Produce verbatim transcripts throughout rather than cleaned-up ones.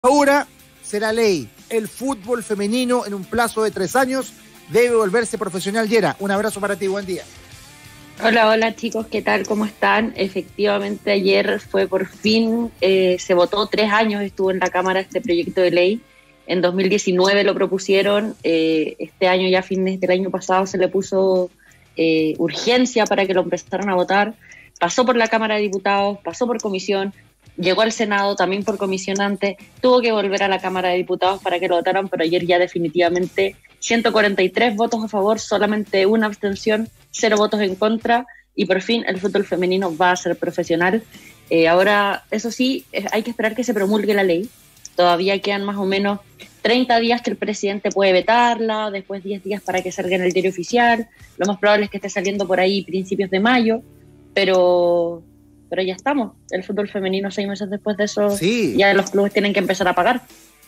Ahora será ley. El fútbol femenino en un plazo de tres años debe volverse profesional. Yera, un abrazo para ti, buen día. Hola, hola chicos, ¿qué tal? ¿Cómo están? Efectivamente ayer fue por fin, eh, se votó, tres años estuvo en la Cámara este proyecto de ley. En dos mil diecinueve lo propusieron, eh, este año ya a fines del año pasado se le puso eh, urgencia para que lo empezaran a votar. Pasó por la Cámara de Diputados, pasó por comisión, llegó al Senado también por comisión antes, tuvo que volver a la Cámara de Diputados para que lo votaran, pero ayer ya definitivamente ciento cuarenta y tres votos a favor, solamente una abstención, cero votos en contra, y por fin el fútbol femenino va a ser profesional. Eh, ahora, eso sí, hay que esperar que se promulgue la ley. Todavía quedan más o menos treinta días que el presidente puede vetarla, después diez días para que salga en el diario oficial. Lo más probable es que esté saliendo por ahí principios de mayo, pero... pero ya estamos. El fútbol femenino, seis meses después de eso, sí, ya los clubes tienen que empezar a pagar.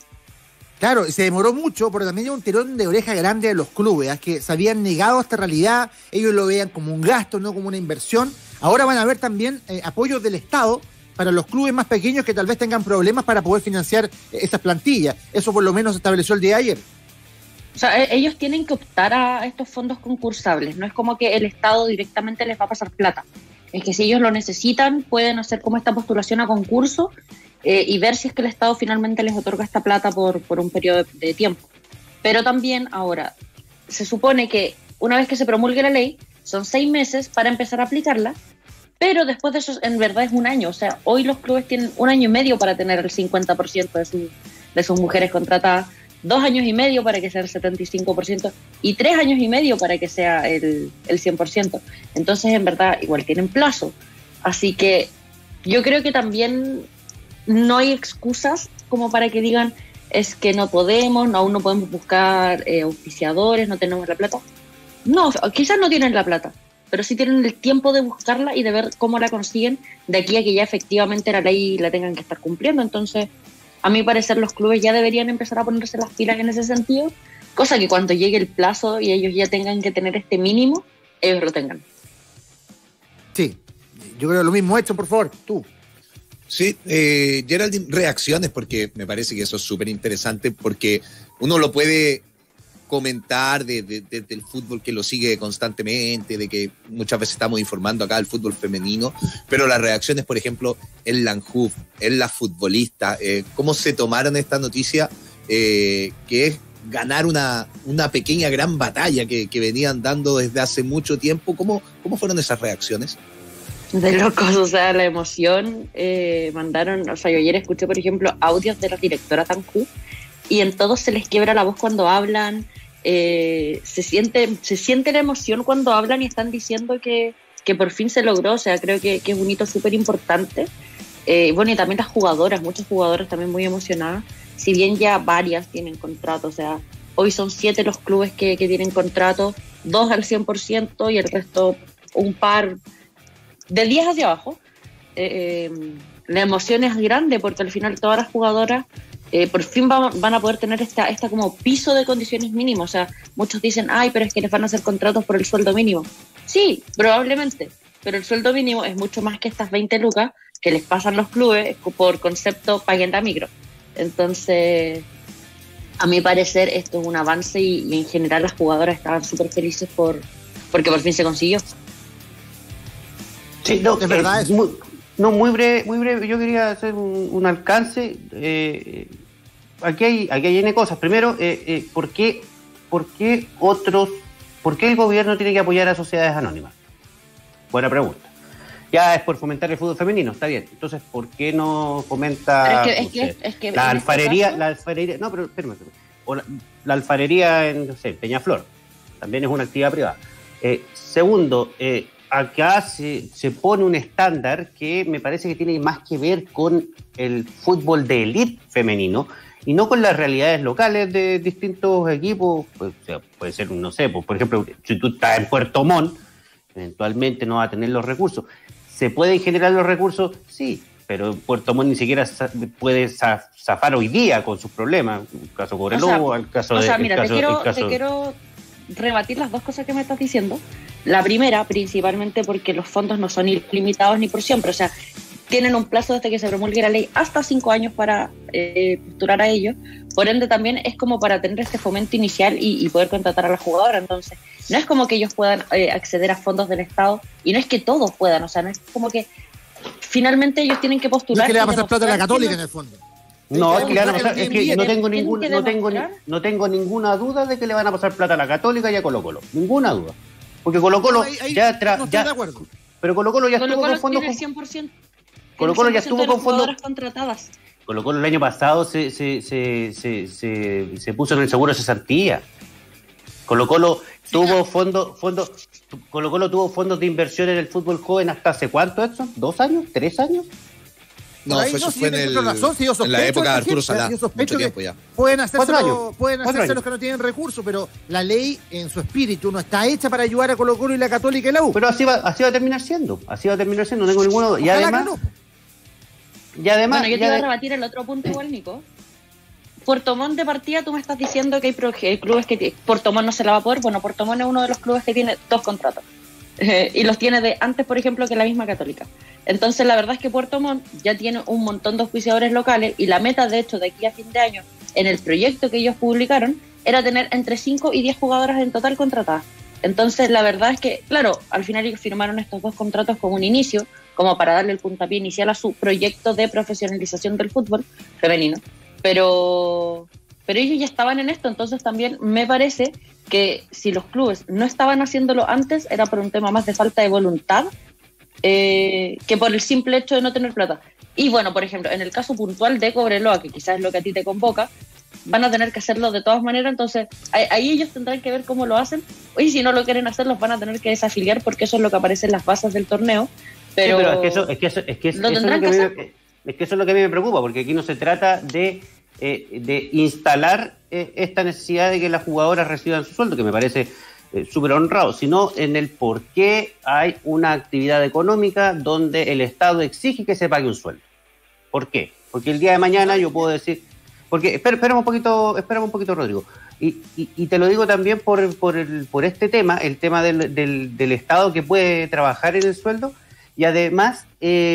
Claro, se demoró mucho, pero también hay un tirón de oreja grande de los clubes, ¿eh? Que se habían negado a esta realidad, ellos lo veían como un gasto, no como una inversión. Ahora van a haber también eh, apoyos del Estado para los clubes más pequeños que tal vez tengan problemas para poder financiar eh, esas plantillas. Eso por lo menos se estableció el día de ayer. O sea, ellos tienen que optar a estos fondos concursables, no es como que el Estado directamente les va a pasar plata. Es que si ellos lo necesitan, pueden hacer como esta postulación a concurso eh, y ver si es que el Estado finalmente les otorga esta plata por, por un periodo de, de tiempo. Pero también ahora, se supone que una vez que se promulgue la ley, son seis meses para empezar a aplicarla, pero después de eso en verdad es un año. O sea, hoy los clubes tienen un año y medio para tener el cincuenta por ciento de, su, de sus mujeres contratadas, dos años y medio para que sea el setenta y cinco por ciento y tres años y medio para que sea el, el cien por ciento. Entonces, en verdad, igual tienen plazo. Así que yo creo que también no hay excusas como para que digan es que no podemos, no, aún no podemos buscar eh, auspiciadores, no tenemos la plata. No, quizás no tienen la plata, pero sí tienen el tiempo de buscarla y de ver cómo la consiguen de aquí a que ya efectivamente la ley la tengan que estar cumpliendo. Entonces, a mi parecer, los clubes ya deberían empezar a ponerse las pilas en ese sentido, cosa que cuando llegue el plazo y ellos ya tengan que tener este mínimo, ellos lo tengan. Sí, yo creo lo mismo. Hecho, por favor, tú. Sí, eh, Geraldine, reacciones, porque me parece que eso es súper interesante, porque uno lo puede comentar desde de, de, del fútbol que lo sigue constantemente, de que muchas veces estamos informando acá del fútbol femenino, pero las reacciones, por ejemplo, en la ANJUF, en la futbolista, eh, cómo se tomaron esta noticia, eh, que es ganar una, una pequeña gran batalla que, que venían dando desde hace mucho tiempo. ¿Cómo, cómo fueron esas reacciones? De locos, o sea, la emoción, eh, mandaron, o sea, yo ayer escuché, por ejemplo, audios de la directora de ANJUF, y en todos se les quiebra la voz cuando hablan, eh, se siente se siente la emoción cuando hablan y están diciendo que, que por fin se logró. O sea, creo que, que es un hito súper importante. Eh, bueno, y también las jugadoras, muchas jugadoras también muy emocionadas, si bien ya varias tienen contrato. O sea, hoy son siete los clubes que, que tienen contrato, dos al cien por ciento y el resto un par de diez hacia abajo. Eh, eh, la emoción es grande porque al final todas las jugadoras Eh, por fin va, van a poder tener esta, esta como piso de condiciones mínimas. O sea, muchos dicen, ay, pero es que les van a hacer contratos por el sueldo mínimo. Sí, probablemente, pero el sueldo mínimo es mucho más que estas veinte lucas que les pasan los clubes por concepto paguen la micro. Entonces, a mi parecer, esto es un avance y, y en general las jugadoras estaban súper felices por porque por fin se consiguió. Sí, no, es verdad, es muy... No, muy breve, muy breve. Yo quería hacer un, un alcance. Eh, aquí hay, aquí hay N cosas. Primero, eh, eh, ¿por qué, por qué otros, por qué el gobierno tiene que apoyar a sociedades anónimas? Buena pregunta. Ya es por fomentar el fútbol femenino, está bien. Entonces, ¿por qué no fomenta es que, es no que, sé, es que la alfarería, este la alfarería? No, pero espérame, espérame. O la, la alfarería en, no sé, Peñaflor. También es una actividad privada. Eh, segundo, eh, acá se, se pone un estándar que me parece que tiene más que ver con el fútbol de élite femenino y no con las realidades locales de distintos equipos. Pues, o sea, puede ser, no sé, pues, por ejemplo, si tú estás en Puerto Montt, eventualmente no vas a tener los recursos. ¿Se pueden generar los recursos? Sí, pero Puerto Montt ni siquiera puede zafar hoy día con sus problemas. El caso Cobreloa, o sea, el caso o de... O sea, mira, caso, te, quiero, caso... te quiero rebatir las dos cosas que me estás diciendo. La primera, principalmente porque los fondos no son ilimitados ni por siempre. O sea, tienen un plazo desde que se promulgue la ley hasta cinco años para eh, postular a ellos. Por ende, también es como para tener este fomento inicial y, y poder contratar a la jugadora. Entonces, no es como que ellos puedan eh, acceder a fondos del Estado, y no es que todos puedan, o sea, no es como que finalmente ellos tienen que postular. No es que le va a pasar plata a la Católica en el fondo. No, es que le van a pasar, es que no tengo ningún, no tengo, no tengo ninguna duda de que le van a pasar plata a la Católica y a Colo Colo. Ninguna duda. Porque Colo Colo no, ahí, ahí ya, tra, no ya pero Colo Colo ya Colo estuvo Colo con fondos cien por ciento, Colo Colo ya estuvo con fondos contratadas. Colo Colo el año pasado se, se, se, se, se, se puso en el seguro de cesantía. Colo Colo sí, tuvo no. fondos, fondos, Colo Colo tuvo fondos de inversión en el fútbol joven hasta hace cuánto, Edson, ¿dos años? ¿Tres años? No, fue, eso no, fue en, el, razón, si en la época de Arturo Salá, mucho tiempo ya. Pueden hacerse, pueden hacerse los que no tienen recursos, pero la ley en su espíritu no está hecha para ayudar a Colo Colo y la Católica y la U. Pero así va, así va a terminar siendo, así va a terminar siendo, no tengo ninguna duda. Y además, no. y además... Bueno, yo te iba a rebatir el otro punto igual, Nico. Puerto Montt de partida, tú me estás diciendo que hay clubes que... Puerto Montt no se la va a poder. Bueno, Puerto Montt es uno de los clubes que tiene dos contratos. Eh, y los tiene de antes, por ejemplo, que la misma Católica. Entonces, la verdad es que Puerto Montt ya tiene un montón de auspiciadores locales, y la meta, de hecho, de aquí a fin de año, en el proyecto que ellos publicaron, era tener entre cinco y diez jugadoras en total contratadas. Entonces, la verdad es que, claro, al final ellos firmaron estos dos contratos como un inicio, como para darle el puntapié inicial a su proyecto de profesionalización del fútbol femenino. Pero, pero ellos ya estaban en esto, entonces también me parece que si los clubes no estaban haciéndolo antes, era por un tema más de falta de voluntad, eh, que por el simple hecho de no tener plata. Y bueno, por ejemplo, en el caso puntual de Cobreloa, que quizás es lo que a ti te convoca, van a tener que hacerlo de todas maneras, entonces ahí, ahí ellos tendrán que ver cómo lo hacen, y si no lo quieren hacer, los van a tener que desafiliar, porque eso es lo que aparece en las bases del torneo. Pero, sí, pero es que eso es que eso, es que, lo eso tendrán es, lo que que a hacer. mí, es que eso es lo que a mí me preocupa, porque aquí no se trata de eh, de instalar eh, esta necesidad de que las jugadoras reciban su sueldo, que me parece eh, súper honrado, sino en el por qué hay una actividad económica donde el Estado exige que se pague un sueldo. ¿Por qué? Porque el día de mañana yo puedo decir, porque espera, espera un poquito, espera un poquito, Rodrigo, y, y, y te lo digo también por, por, el, por este tema, el tema del, del, del Estado que puede trabajar en el sueldo, y además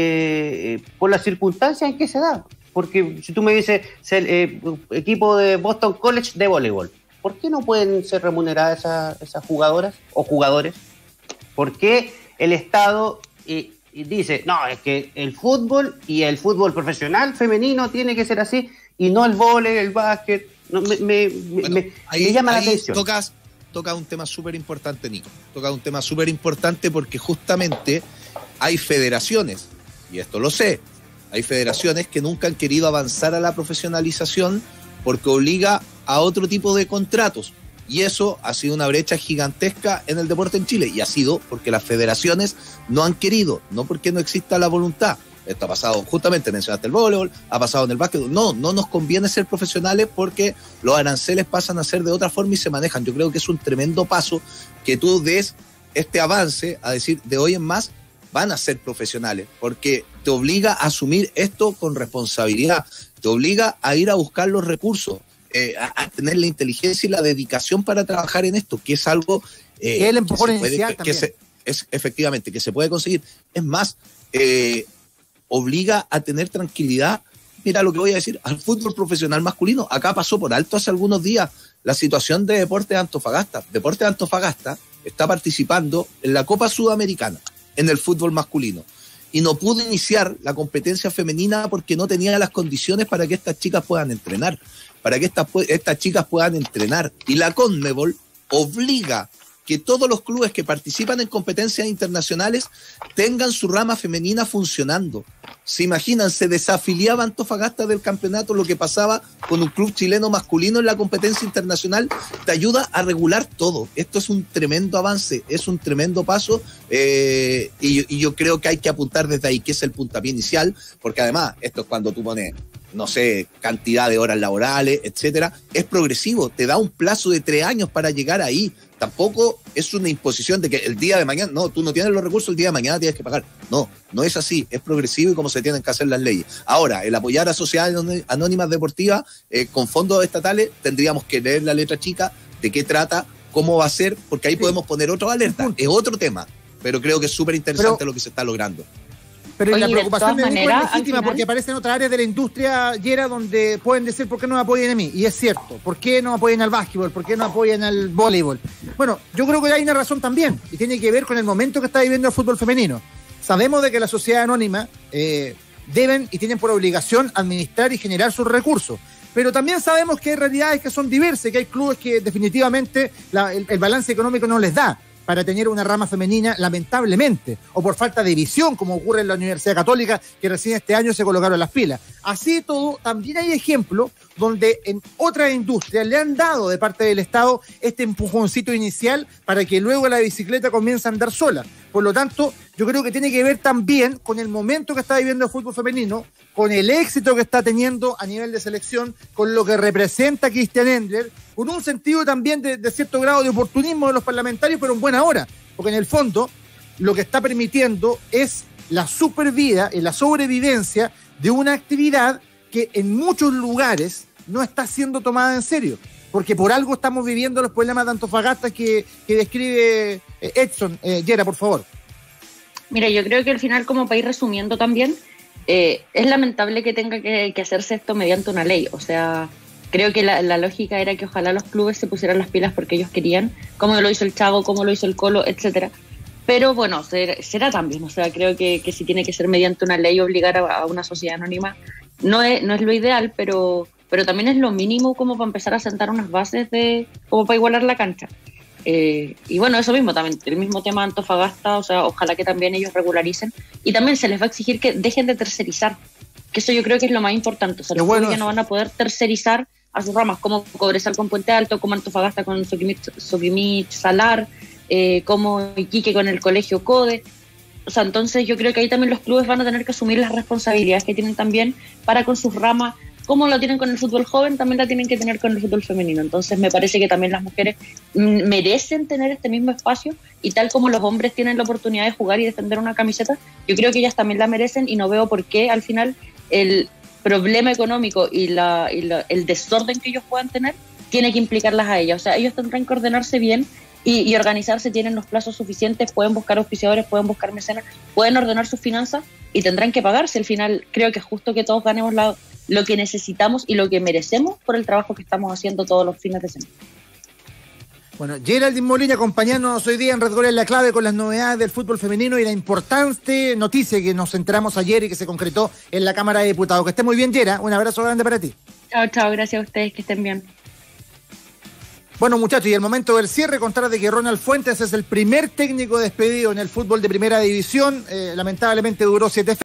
eh, por las circunstancias en que se da. Porque si tú me dices, el eh, equipo de Boston College de voleibol, ¿por qué no pueden ser remuneradas esas, esas jugadoras o jugadores? ¿Por qué el Estado eh, dice, no, es que el fútbol y el fútbol profesional femenino tiene que ser así, y no el vóley, el básquet? No, me, me, bueno, me, ahí, me llama ahí la atención. Tocas, toca un tema súper importante, Nico. Toca un tema súper importante porque justamente hay federaciones, y esto lo sé, hay federaciones que nunca han querido avanzar a la profesionalización porque obliga a otro tipo de contratos. Y eso ha sido una brecha gigantesca en el deporte en Chile. Y ha sido porque las federaciones no han querido, no porque no exista la voluntad. Esto ha pasado, justamente mencionaste el voleibol, ha pasado en el básquet. No, no nos conviene ser profesionales porque los aranceles pasan a ser de otra forma y se manejan. Yo creo que es un tremendo paso que tú des este avance a decir, de hoy en más van a ser profesionales, porque te obliga a asumir esto con responsabilidad, te obliga a ir a buscar los recursos, eh, a, a tener la inteligencia y la dedicación para trabajar en esto, que es algo eh, el empujón que, se puede, que se, es efectivamente que se puede conseguir. Es más, eh, obliga a tener tranquilidad. Mira lo que voy a decir, al fútbol profesional masculino. Acá pasó por alto hace algunos días la situación de Deportes Antofagasta. Deportes Antofagasta está participando en la Copa Sudamericana en el fútbol masculino, y no pudo iniciar la competencia femenina porque no tenía las condiciones para que estas chicas puedan entrenar, para que estas, estas chicas puedan entrenar. Y la CONMEBOL obliga que todos los clubes que participan en competencias internacionales tengan su rama femenina funcionando. Se imaginan, se desafiliaba Antofagasta del campeonato, lo que pasaba con un club chileno masculino en la competencia internacional. Te ayuda a regular todo. Esto es un tremendo avance, es un tremendo paso, eh, y, y yo creo que hay que apuntar desde ahí, que es el puntapié inicial, porque además esto es cuando tú pones, no sé, cantidad de horas laborales, etcétera. Es progresivo, te da un plazo de tres años para llegar ahí. Tampoco es una imposición de que el día de mañana, no, tú no tienes los recursos, el día de mañana tienes que pagar. No, no es así, es progresivo y como se tienen que hacer las leyes. Ahora, el apoyar a sociedades anónimas deportivas eh, con fondos estatales, tendríamos que leer la letra chica, de qué trata, cómo va a ser, porque ahí podemos poner otra alerta. Es otro tema, pero creo que es súper interesante pero, lo que se está logrando. Pero Oye, la de preocupación todas de Nico es maneras, al legítima final- porque aparecen otras áreas de la industria, Yera, donde pueden decir por qué no me apoyan a mí. Y es cierto, ¿por qué no apoyan al básquetbol? ¿Por qué no apoyan al voleibol? Bueno, yo creo que hay una razón también, y tiene que ver con el momento que está viviendo el fútbol femenino. Sabemos de que la sociedad anónima eh, deben y tienen por obligación administrar y generar sus recursos. Pero también sabemos que hay realidades que son diversas, que hay clubes que definitivamente la- el, el balance económico no les da para tener una rama femenina, lamentablemente, o por falta de visión, como ocurre en la Universidad Católica, que recién este año se colocaron las pilas. Así todo, también hay ejemplos donde en otras industrias le han dado de parte del Estado este empujoncito inicial para que luego la bicicleta comience a andar sola. Por lo tanto, yo creo que tiene que ver también con el momento que está viviendo el fútbol femenino, con el éxito que está teniendo a nivel de selección, con lo que representa Christian Endler, con un sentido también de, de cierto grado de oportunismo de los parlamentarios, pero en buena hora, porque en el fondo lo que está permitiendo es la supervida y la sobrevivencia de una actividad que en muchos lugares no está siendo tomada en serio, porque por algo estamos viviendo los problemas de Antofagasta que, que describe eh, Edson. Eh, Yera, por favor. Mira, yo creo que al final, como para ir resumiendo también, eh, es lamentable que tenga que, que hacerse esto mediante una ley. O sea, creo que la, la lógica era que ojalá los clubes se pusieran las pilas porque ellos querían, como lo hizo el Chavo, como lo hizo el Colo, etcétera. Pero bueno, será, será también, o sea, creo que, que si tiene que ser mediante una ley obligar a, a una sociedad anónima, no es, no es lo ideal, pero, pero también es lo mínimo como para empezar a sentar unas bases de como para igualar la cancha. Eh, y bueno, eso mismo también, el mismo tema de Antofagasta, o sea, ojalá que también ellos regularicen y también se les va a exigir que dejen de tercerizar, que eso yo creo que es lo más importante, o sea, los bueno, clubes ya no van a poder tercerizar a sus ramas, como Cobresal con Puente Alto, como Antofagasta con Soquimich, Soquimich Salar, eh, como Iquique con el Colegio Code. O sea, entonces yo creo que ahí también los clubes van a tener que asumir las responsabilidades que tienen también para con sus ramas, como lo tienen con el fútbol joven, también la tienen que tener con el fútbol femenino. Entonces me parece que también las mujeres mm, merecen tener este mismo espacio, y tal como los hombres tienen la oportunidad de jugar y defender una camiseta, yo creo que ellas también la merecen, y no veo por qué al final el problema económico y, la, y la, el desorden que ellos puedan tener tiene que implicarlas a ellas. O sea, ellos tendrán que ordenarse bien y, y organizarse, tienen los plazos suficientes, pueden buscar auspiciadores, pueden buscar mecenas, pueden ordenar sus finanzas y tendrán que pagarse. Al final creo que es justo que todos ganemos la, lo que necesitamos y lo que merecemos por el trabajo que estamos haciendo todos los fines de semana. Bueno, Geraldine Molina acompañándonos hoy día en Red Gol en la Clave con las novedades del fútbol femenino y la importante noticia que nos enteramos ayer y que se concretó en la Cámara de Diputados. Que esté muy bien, Gera. Un abrazo grande para ti. Chao, chao. Gracias a ustedes. Que estén bien. Bueno, muchachos, y el momento del cierre, contar de que Ronald Fuentes es el primer técnico despedido en el fútbol de primera división. Eh, lamentablemente duró siete